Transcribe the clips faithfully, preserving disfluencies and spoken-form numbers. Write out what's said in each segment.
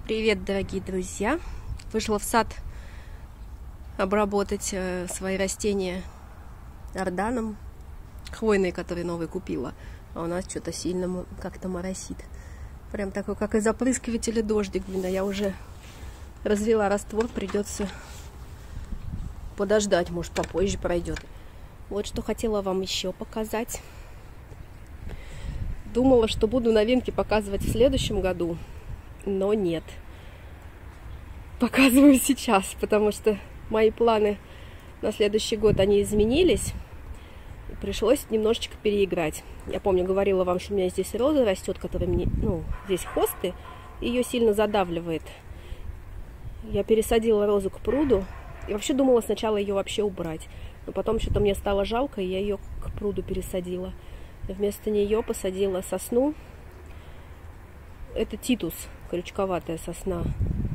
Привет, дорогие друзья! Вышла в сад обработать э, свои растения орданом, хвойные, которые новые купила. А у нас что-то сильно как-то моросит. Прям такой, как из опрыскивателя дождик. Блин, а я уже развела раствор, придется подождать, может попозже пройдет. Вот что хотела вам еще показать. Думала, что буду новинки показывать в следующем году. Но нет. Показываю сейчас, потому что мои планы на следующий год, они изменились. Пришлось немножечко переиграть. Я помню, говорила вам, что у меня здесь роза растет, которая мне, ну, здесь хосты, ее сильно задавливает. Я пересадила розу к пруду. И вообще думала сначала ее вообще убрать. Но потом что-то мне стало жалко, и я ее к пруду пересадила. И вместо нее посадила сосну. Это титус, крючковатая сосна.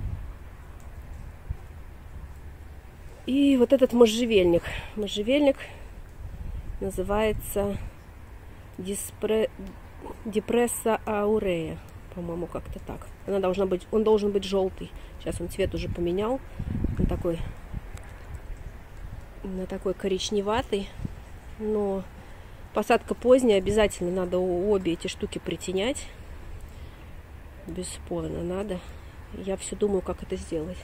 И вот этот можжевельник. Можжевельник называется Диспре... Дипресса аурея. По-моему, как-то так. Она должна быть... Он должен быть желтый. Сейчас он цвет уже поменял. Он такой... На такой коричневатый. Но посадка поздняя. Обязательно надо обе эти штуки притенять. Бесспорно надо. Я все думаю, как это сделать.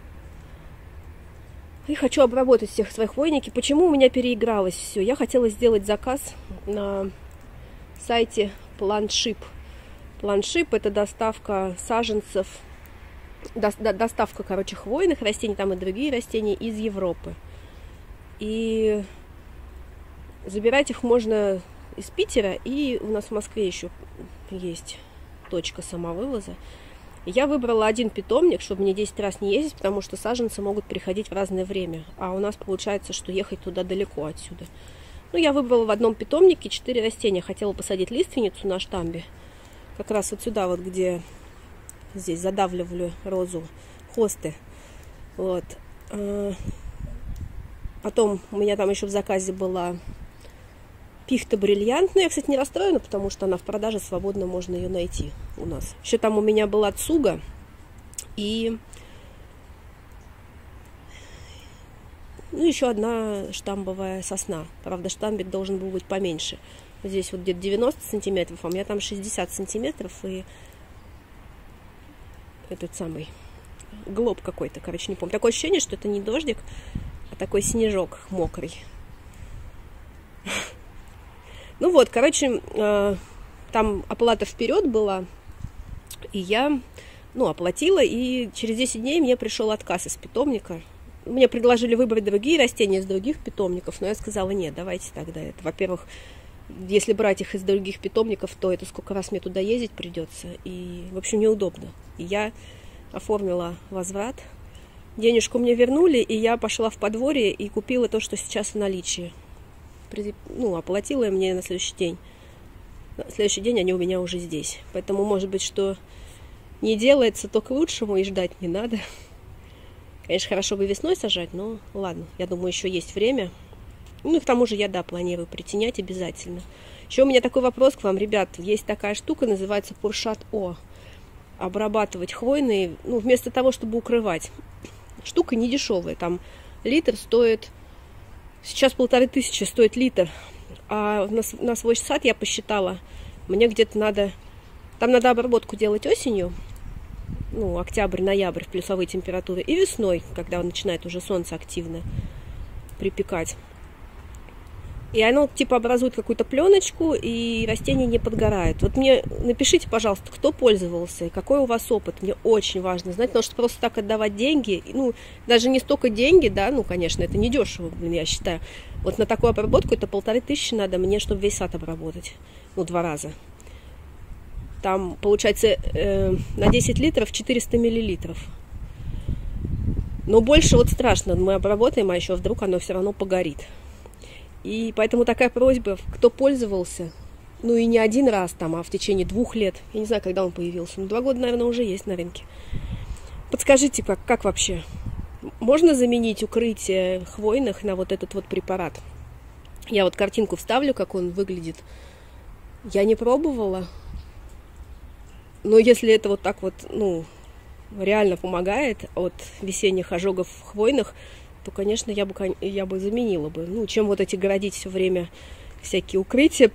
И хочу обработать всех своих хвойники. Почему у меня переигралось все? Я хотела сделать заказ на сайте Plantship. Plantship — это доставка саженцев, до, до, доставка, короче, хвойных растений, там и другие растения из Европы. И забирать их можно из Питера, и у нас в Москве еще есть точка самовывоза. Я выбрала один питомник, чтобы мне десять раз не ездить, потому что саженцы могут приходить в разное время. А у нас получается, что ехать туда далеко отсюда. Ну, я выбрала в одном питомнике четыре растения. Хотела посадить лиственницу на штамбе. Как раз вот сюда, вот где здесь задавливали розу, хосты. Вот. Потом у меня там еще в заказе была пихта бриллиант. Но я, кстати, не расстроена, потому что она в продаже, свободно можно ее найти у нас. Еще там у меня была цуга и ну, еще одна штамбовая сосна. Правда, штамбик должен был быть поменьше. Здесь вот где-то девяносто сантиметров, а у меня там шестьдесят сантиметров и этот самый глоб какой-то, короче, не помню. Такое ощущение, что это не дождик, а такой снежок мокрый. Ну вот, короче, э, там оплата вперед была, и я, ну, оплатила, и через десять дней мне пришел отказ из питомника. Мне предложили выбрать другие растения из других питомников, но я сказала, нет, давайте тогда это. Во-первых, если брать их из других питомников, то это сколько раз мне туда ездить придется, и, в общем, неудобно. И я оформила возврат, денежку мне вернули, и я пошла в подворье и купила то, что сейчас в наличии. Ну, оплатила я мне на следующий день. На следующий день они у меня уже здесь. Поэтому, может быть, что не делается, то к лучшему, и ждать не надо. Конечно, хорошо бы весной сажать, но ладно. Я думаю, еще есть время. Ну, и к тому же я, да, планирую притенять обязательно. Еще у меня такой вопрос к вам, ребят. Есть такая штука, называется Пуршат О. Обрабатывать хвойные, ну, вместо того, чтобы укрывать. Штука не дешевая. Там литр стоит... Сейчас полторы тысячи стоит литр. А на, на свой сад я посчитала, мне где-то надо... Там надо обработку делать осенью. Ну, октябрь, ноябрь в плюсовые температуры. И весной, когда начинает уже солнце активно припекать. И оно типа образует какую-то пленочку, и растение не подгорает. Вот мне напишите, пожалуйста, кто пользовался, и какой у вас опыт. Мне очень важно знать, потому что просто так отдавать деньги, ну, даже не столько деньги, да, ну, конечно, это не дешево, блин, я считаю. Вот на такую обработку это полторы тысячи надо мне, чтобы весь сад обработать. Ну, два раза. Там, получается, э, на десять литров четыреста миллилитров. Но больше вот страшно, мы обработаем, а еще вдруг оно все равно погорит. И поэтому такая просьба, кто пользовался, ну и не один раз там, а в течение двух лет, я не знаю, когда он появился, но два года, наверное, уже есть на рынке. Подскажите, как, как вообще? Можно заменить укрытие хвойных на вот этот вот препарат? Я вот картинку вставлю, как он выглядит. Я не пробовала. Но если это вот так вот, ну, реально помогает от весенних ожогов хвойных, то, конечно, я бы, я бы заменила бы. Ну, чем вот эти городить все время всякие укрытия,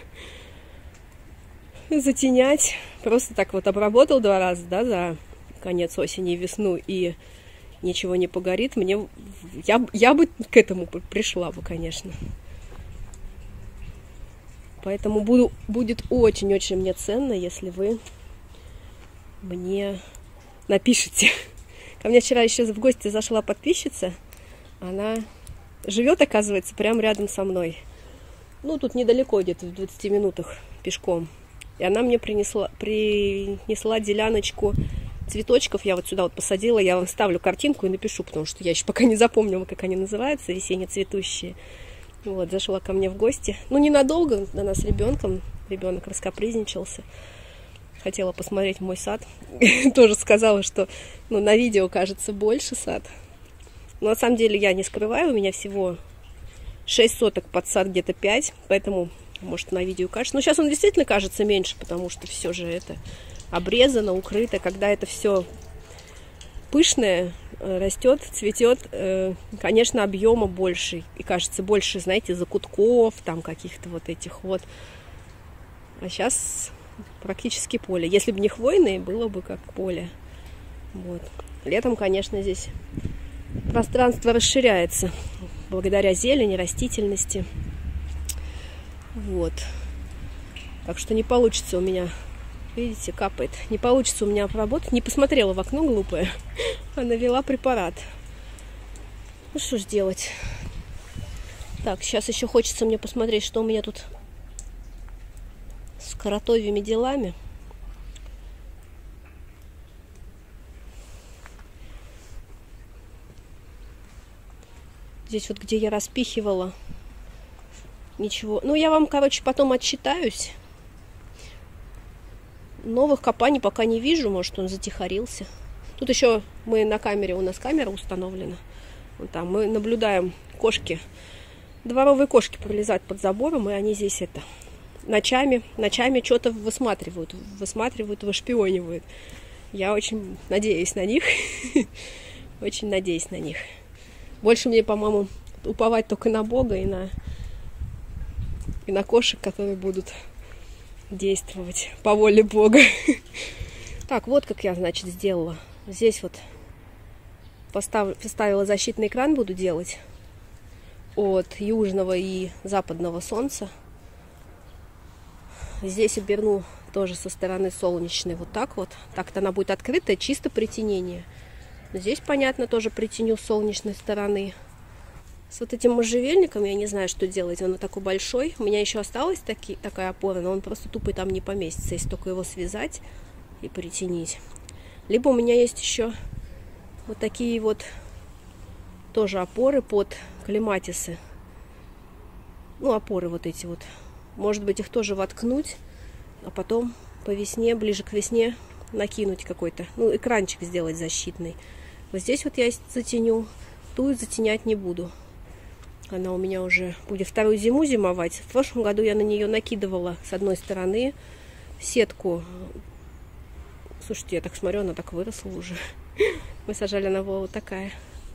затенять. Просто так вот обработал два раза, да, за конец осени и весну, и ничего не погорит. Мне, я, я бы к этому пришла бы, конечно. Поэтому буду, будет очень-очень мне ценно, если вы мне напишите. Ко мне вчера еще в гости зашла подписчица. Она живет, оказывается, прямо рядом со мной. Ну, тут недалеко, где-то в двадцати минутах пешком. И она мне принесла, принесла деляночку цветочков. Я вот сюда вот посадила. Я вам ставлю картинку и напишу, потому что я еще пока не запомнила, как они называются, весенне цветущие. Вот, зашла ко мне в гости. Ну, ненадолго, она с ребенком. Ребенок раскапризничался. Хотела посмотреть мой сад. Тоже сказала, что ну, на видео кажется больше сад. Но на самом деле я не скрываю. У меня всего шесть соток, под сад где-то пять. Поэтому, может, на видео кажется. Но сейчас он действительно кажется меньше, потому что все же это обрезано, укрыто. Когда это все пышное, растет, цветет, конечно, объема больше. И кажется, больше, знаете, закутков, там каких-то вот этих вот. А сейчас практически поле. Если бы не хвойные, было бы как поле. Вот. Летом, конечно, здесь пространство расширяется благодаря зелени, растительности. Вот. Так что не получится у меня, видите, капает. Не получится у меня обработать. Не посмотрела в окно, глупая, а навела препарат. Ну что ж делать. Так, сейчас еще хочется мне посмотреть, что у меня тут с коротовыми делами. Здесь вот, где я распихивала, ничего. Ну, я вам, короче, потом отчитаюсь. Новых копаний пока не вижу. Может, он затихарился. Тут еще мы на камере, у нас камера установлена. Вот там мы наблюдаем кошки. Дворовые кошки пролезают под забором, и они здесь это ночами, ночами что-то высматривают, высматривают, вышпионивают. Я очень надеюсь на них. Очень надеюсь на них. Больше мне, по-моему, уповать только на Бога и на, и на кошек, которые будут действовать по воле Бога. Так, вот как я, значит, сделала. Здесь вот постав... поставила защитный экран, буду делать от южного и западного солнца. Здесь оберну тоже со стороны солнечной вот так вот. Так-то она будет открытая, чисто притенение. Здесь, понятно, тоже притеню с солнечной стороны. С вот этим можжевельником я не знаю, что делать. Он такой большой. У меня еще осталась таки, такая опора, но он просто тупо там не поместится, если только его связать и притенить. Либо у меня есть еще вот такие вот тоже опоры под клематисы. Ну, опоры вот эти вот. Может быть, их тоже воткнуть, а потом по весне, ближе к весне, накинуть какой-то, ну, экранчик сделать защитный. Вот здесь вот я затеню, ту затенять не буду. Она у меня уже будет вторую зиму зимовать. В прошлом году я на нее накидывала с одной стороны сетку. Слушайте, я так смотрю, она так выросла уже. Мы сажали, она была вот такая.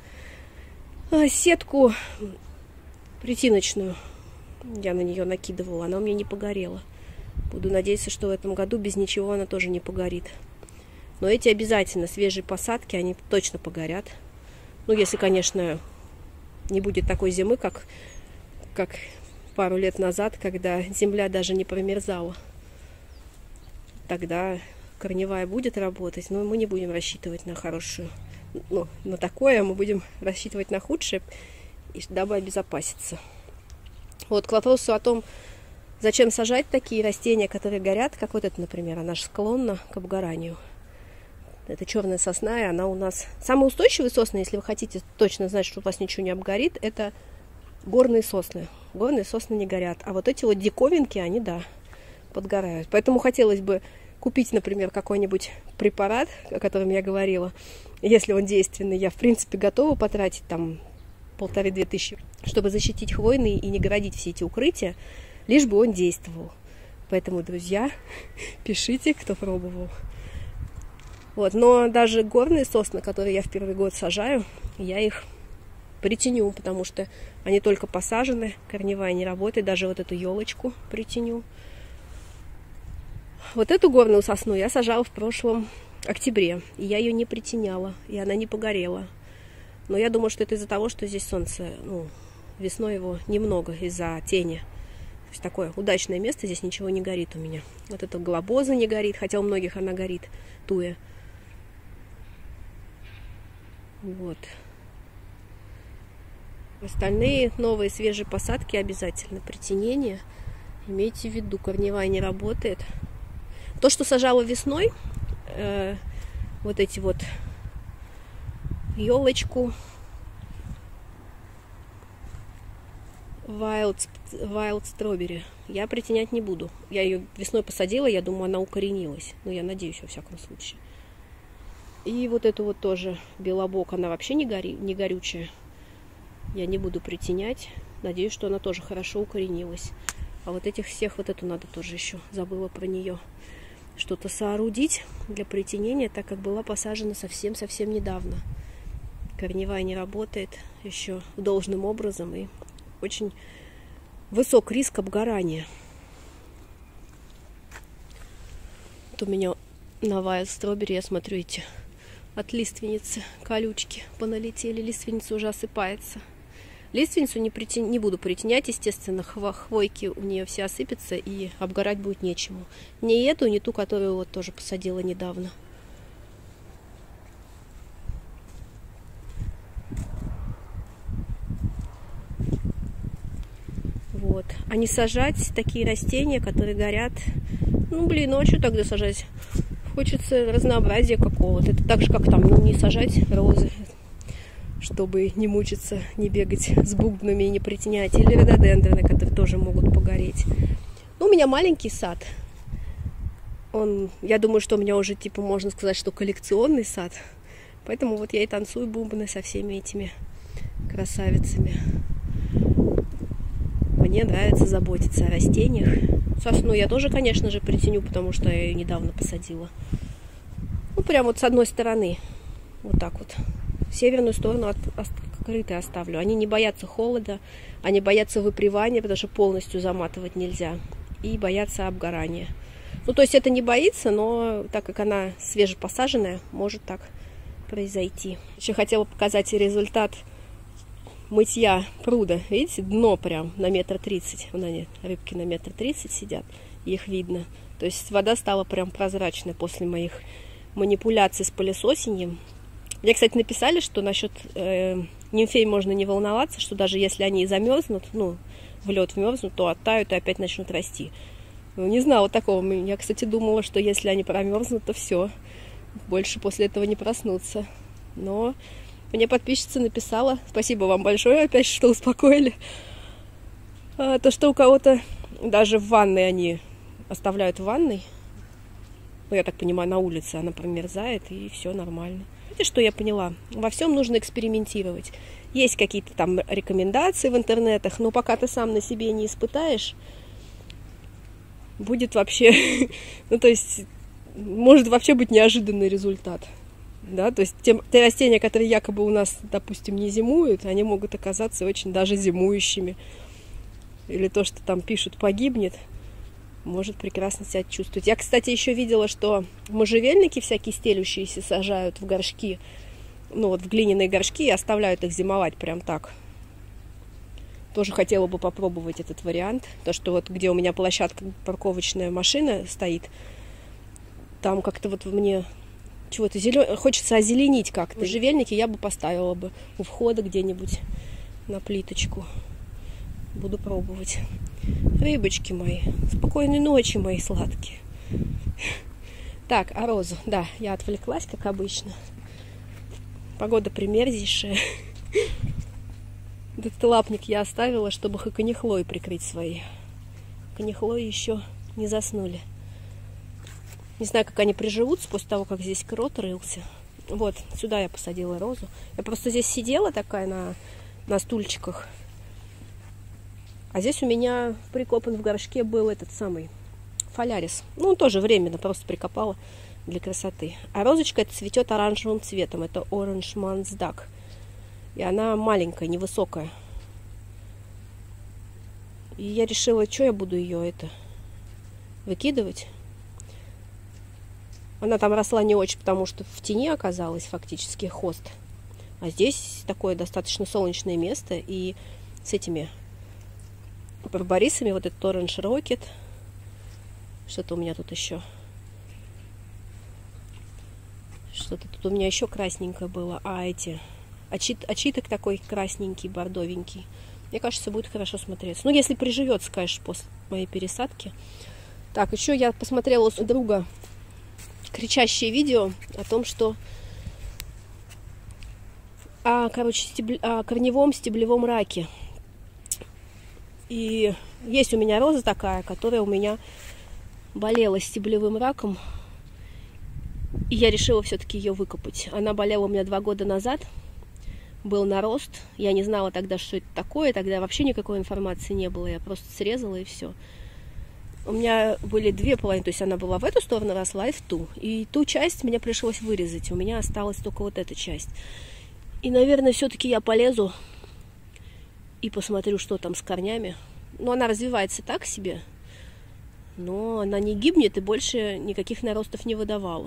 Сетку притиночную я на нее накидывала. Она у меня не погорела. Буду надеяться, что в этом году без ничего она тоже не погорит. Но эти обязательно свежие посадки, они точно погорят. Ну, если, конечно, не будет такой зимы, как, как пару лет назад, когда земля даже не промерзала. Тогда корневая будет работать, но мы не будем рассчитывать на хорошую, ну, на такое, мы будем рассчитывать на худшее, дабы обезопаситься. Вот к вопросу о том, зачем сажать такие растения, которые горят, как вот это, например, она же склонна к обгоранию. Это черная сосна, и она у нас... Самые устойчивые сосны, если вы хотите точно знать, что у вас ничего не обгорит, это горные сосны. Горные сосны не горят. А вот эти вот диковинки, они, да, подгорают. Поэтому хотелось бы купить, например, какой-нибудь препарат, о котором я говорила. Если он действенный, я, в принципе, готова потратить там полторы-две тысячи, чтобы защитить хвойные и не городить все эти укрытия, лишь бы он действовал. Поэтому, друзья, пишите, кто пробовал. Вот, но даже горные сосны, которые я в первый год сажаю, я их притеню, потому что они только посажены, корневая не работает, даже вот эту елочку притеню. Вот эту горную сосну я сажала в прошлом октябре, и я ее не притеняла, и она не погорела. Но я думаю, что это из-за того, что здесь солнце, ну, весной его немного из-за тени. То есть такое удачное место, здесь ничего не горит у меня. Вот эта глобоза не горит, хотя у многих она горит, туя. Вот. Остальные новые свежие посадки обязательно притенение. Имейте в виду, корневая не работает. То, что сажала весной, э, вот эти вот елочку, Wild, Wild Strawberry, я притенять не буду. Я ее весной посадила, я думаю, она укоренилась. Но я надеюсь, во всяком случае. И вот эту вот тоже белобок, она вообще не, гори, не горючая. Я не буду притенять. Надеюсь, что она тоже хорошо укоренилась. А вот этих всех, вот эту надо тоже еще, забыла про нее, что-то соорудить для притенения, так как была посажена совсем-совсем недавно. Корневая не работает еще должным образом, и очень высок риск обгорания. Вот у меня на Wild Strawberry, я смотрю, эти от лиственницы колючки поналетели. Лиственница уже осыпается. Лиственницу не, притя... не буду притенять, естественно, хво... хвойки у нее все осыпятся, и обгорать будет нечему. Не эту, не ту, которую вот тоже посадила недавно. Вот. А не сажать такие растения, которые горят. Ну, блин, ночью тогда сажать. Хочется разнообразия какого-то. Это так же, как там, ну, не сажать розы, чтобы не мучиться, не бегать с бубнами и не притенять. Или рододендроны, которые тоже могут погореть. Ну, у меня маленький сад. Он, я думаю, что у меня уже, типа, можно сказать, что коллекционный сад. Поэтому вот я и танцую бубны со всеми этими красавицами. Мне нравится заботиться о растениях. Сосну я тоже, конечно же, притеню, потому что я ее недавно посадила. Ну, прям вот с одной стороны. Вот так вот. Северную сторону от, открытой оставлю. Они не боятся холода, они боятся выпривания, потому что полностью заматывать нельзя. И боятся обгорания. Ну, то есть это не боится, но так как она свежепосаженная, может так произойти. Еще хотела показать результат мытья пруда. Видите, дно прям на метр тридцать. Вон они, рыбки на метр тридцать сидят, их видно. То есть вода стала прям прозрачной после моих манипуляций с пылесосением. Мне, кстати, написали, что насчет э, нимфей можно не волноваться, что даже если они замерзнут, ну, в лед вмерзнут, то оттают и опять начнут расти. Ну, не знала такого. Я, кстати, думала, что если они промерзнут, то все. Больше после этого не проснуться. Но мне подписчица написала, спасибо вам большое, опять что успокоили, а, то, что у кого-то даже в ванной они оставляют в ванной, ну, я так понимаю, на улице она промерзает, и все нормально. Видите, что я поняла? Во всем нужно экспериментировать. Есть какие-то там рекомендации в интернетах, но пока ты сам на себе не испытаешь, будет вообще, ну, то есть, может вообще быть неожиданный результат. Да, то есть те, те растения, которые якобы у нас, допустим, не зимуют, они могут оказаться очень даже зимующими. Или то, что там пишут, погибнет, может прекрасно себя чувствовать. Я, кстати, еще видела, что можжевельники всякие стелющиеся сажают в горшки, ну вот в глиняные горшки, и оставляют их зимовать прям так. Тоже хотела бы попробовать этот вариант. То, что вот где у меня площадка, парковочная машина стоит, там как-то вот мне чего-то зелё... хочется озеленить как-то. Можжевельники я бы поставила бы у входа где-нибудь на плиточку. Буду пробовать. Рыбочки мои, спокойной ночи, мои сладкие. Так, а розу? Да, я отвлеклась, как обычно. Погода примерзейшая. Этот лапник я оставила, чтобы хоконихлои прикрыть свои. Хоконихлои еще не заснули. Не знаю, как они приживутся после того, как здесь крот рылся. Вот, сюда я посадила розу. Я просто здесь сидела такая на, на стульчиках. А здесь у меня прикопан в горшке был этот самый фолярис. Ну, он тоже временно просто прикопала. для красоты. А розочка это цветет оранжевым цветом. Это Orange Man's Duck. И она маленькая, невысокая. И я решила, что я буду ее это выкидывать. Она там росла не очень, потому что в тени оказалась фактически хост. А здесь такое достаточно солнечное место. И с этими барбарисами, вот этот Orange Rocket. Что-то у меня тут еще. Что-то тут у меня еще красненькое было. А эти... Очит, очиток такой красненький, бордовенький. Мне кажется, будет хорошо смотреться. Ну, если приживется, конечно, после моей пересадки. Так, еще я посмотрела у друга кричащее видео о том, что о, короче, стебля... о корневом стеблевом раке. И есть у меня роза такая, которая у меня болела стеблевым раком. И я решила все-таки ее выкопать. Она болела у меня два года назад. Был нарост. Я не знала тогда, что это такое. Тогда вообще никакой информации не было. Я просто срезала и все. У меня были две половины. То есть она была в эту сторону росла и в ту. И ту часть мне пришлось вырезать. У меня осталась только вот эта часть. И, наверное, все-таки я полезу и посмотрю, что там с корнями. Ну, она развивается так себе. Но она не гибнет и больше никаких наростов не выдавала.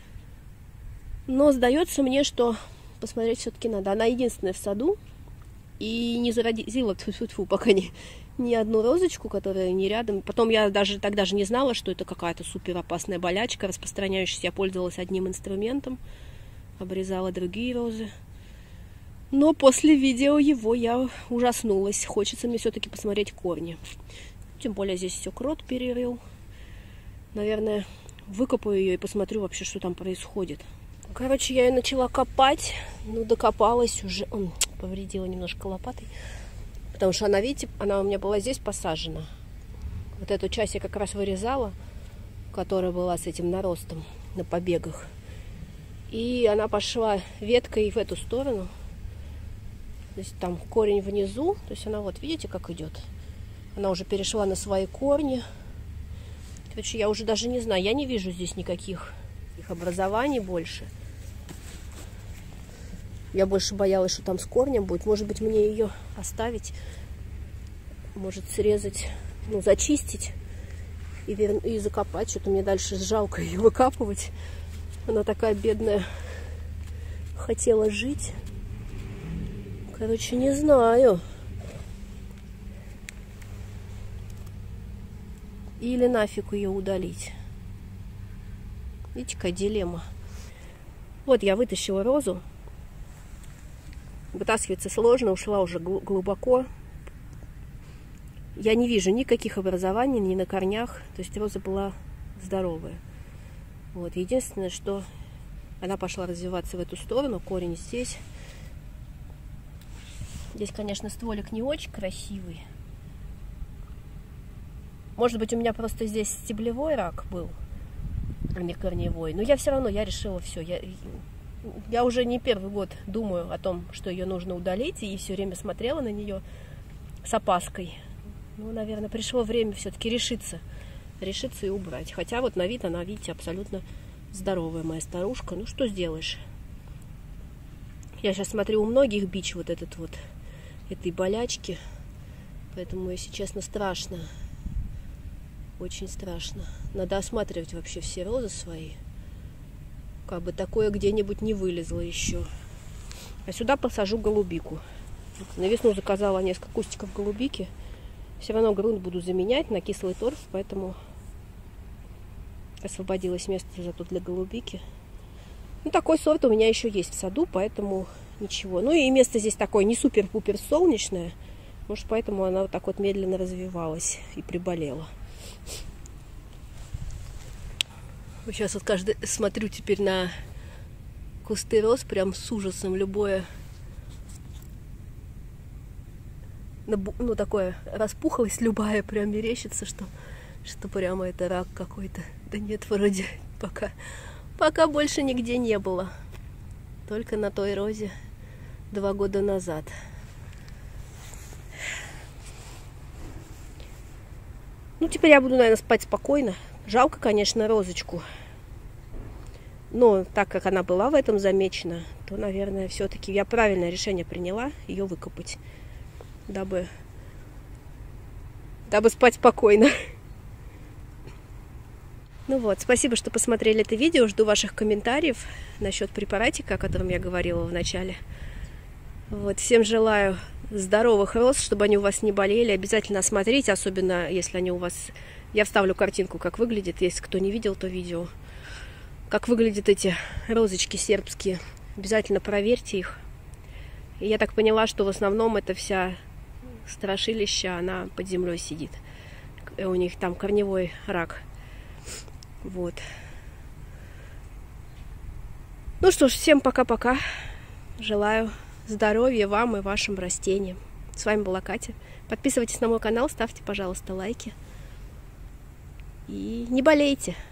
Но сдается мне, что посмотреть все-таки надо. Она единственная в саду. И не заразила тьфу-тьфу-тьфу, пока не, ни одну розочку, которая не рядом. Потом я даже тогда же не знала, что это какая-то супер опасная болячка, распространяющаяся. Я пользовалась одним инструментом. Обрезала другие розы. Но после видео его я ужаснулась. Хочется мне все-таки посмотреть корни. Тем более здесь все крот перерыл. Наверное, выкопаю ее и посмотрю вообще, что там происходит. Короче, я ее начала копать. Ну, докопалась уже. Он повредила немножко лопатой. Потому что она, видите, она у меня была здесь посажена. Вот эту часть я как раз вырезала, которая была с этим наростом на побегах. И она пошла веткой в эту сторону. То есть там корень внизу. То есть она вот, видите, как идет? Она уже перешла на свои корни. Короче, я уже даже не знаю. Я не вижу здесь никаких их образований больше. Я больше боялась, что там с корнем будет. Может быть, мне ее оставить. Может, срезать, ну, зачистить и, вер... и закопать. Что-то мне дальше жалко ее выкапывать. Она такая бедная. Хотела жить. Короче, не знаю. Или нафиг ее удалить. Видите, какая дилемма. Вот я вытащила розу. Вытаскивается сложно, ушла уже глубоко. Я не вижу никаких образований ни на корнях. То есть роза была здоровая. Вот. Единственное, что она пошла развиваться в эту сторону. Корень здесь. Здесь, конечно, стволик не очень красивый. Может быть, у меня просто здесь стеблевой рак был, а не корневой. Но я все равно, я решила все. Я, я уже не первый год думаю о том, что ее нужно удалить. И все время смотрела на нее с опаской. Ну, наверное, пришло время все-таки решиться. Решиться и убрать. Хотя вот на вид она, видите, абсолютно здоровая моя старушка. Ну, что сделаешь? Я сейчас смотрю, у многих бич вот этот вот, этой болячки. Поэтому, если честно, страшно. Очень страшно. Надо осматривать вообще все розы свои. Как бы такое где-нибудь не вылезло еще. А сюда посажу голубику. На весну заказала несколько кустиков голубики. Все равно грунт буду заменять на кислый торф, поэтому освободилось место зато для голубики. Ну, такой сорт у меня еще есть в саду, поэтому ничего. Ну, и место здесь такое не супер-пупер солнечное. Может, поэтому она вот так вот медленно развивалась и приболела. Сейчас вот каждый смотрю теперь на кусты роз прям с ужасом. Любое, ну, такое распухлость любая прям мерещится, что, что прямо это рак какой-то. Да нет, вроде пока, пока больше нигде не было. Только на той розе два года назад. Ну, теперь я буду, наверное, спать спокойно. Жалко, конечно, розочку. Но так как она была в этом замечена, то, наверное, все-таки я правильное решение приняла ее выкопать, дабы, дабы спать спокойно. Ну вот, спасибо, что посмотрели это видео. Жду ваших комментариев насчет препаратика, о котором я говорила в начале. Вот, всем желаю здоровых роз, чтобы они у вас не болели. Обязательно осмотрите, особенно если они у вас... Я вставлю картинку, как выглядит, если кто не видел то видео. Как выглядят эти розочки сербские. Обязательно проверьте их. И я так поняла, что в основном эта вся страшилища, она под землей сидит. У них там корневой рак. Вот. Ну что ж, всем пока-пока. Желаю здоровья вам и вашим растениям. С вами была Катя. Подписывайтесь на мой канал, ставьте, пожалуйста, лайки. И не болейте.